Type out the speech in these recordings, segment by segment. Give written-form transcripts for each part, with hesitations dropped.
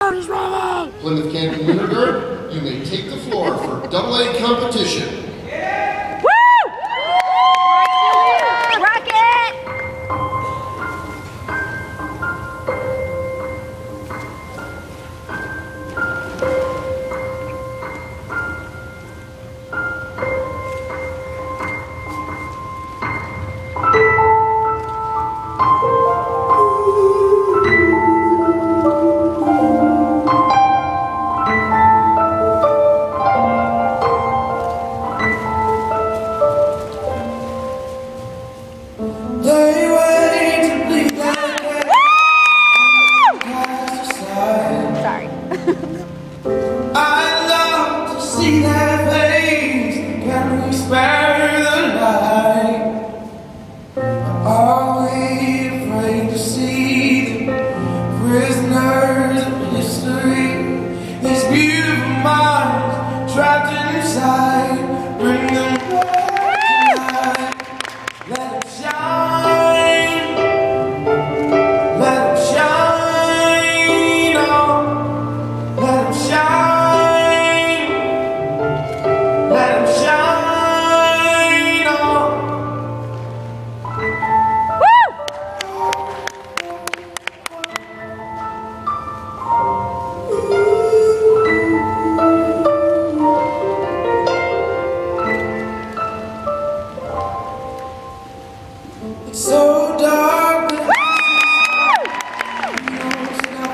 Plymouth Canton Winterguard, you may take the floor for AA competition. I love to see their face. Can we spare the light? Are we afraid to see the prisoners of history? These beautiful minds trapped inside. Bring them back to life. Let them shine. Let them shine on. Let them shine. It's so dark, but we don't stop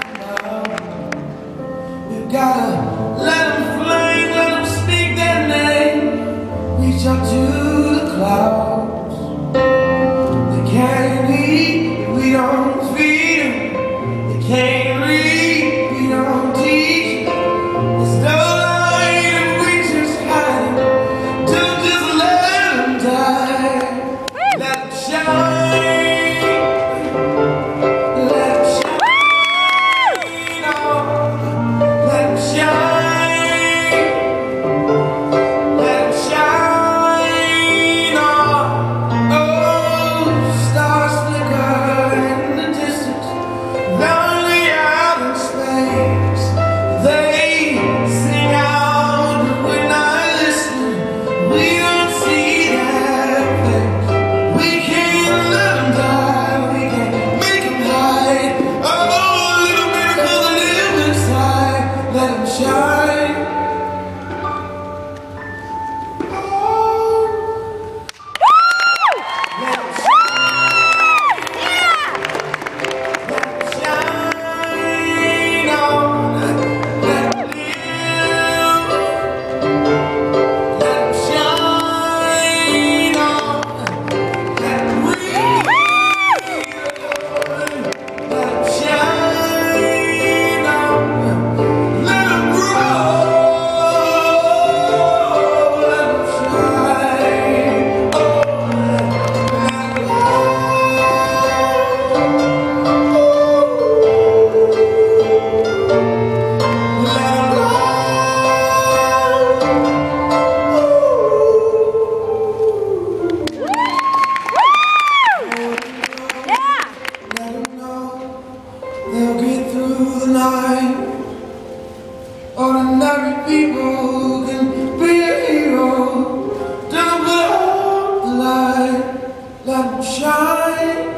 now. We've gotta let them flame, let them speak their name. Reach up to the clouds. They can't eat if we don't feed them. They can't read if we don't teach them. There's no light if we just hide them. Don't just let them die. Let them shine. They'll get through the night. Ordinary people can be a hero. Don't put out the light. Let them shine.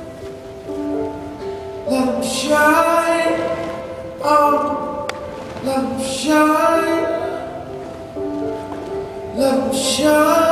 Let them shine. Oh, let them shine. Let them shine.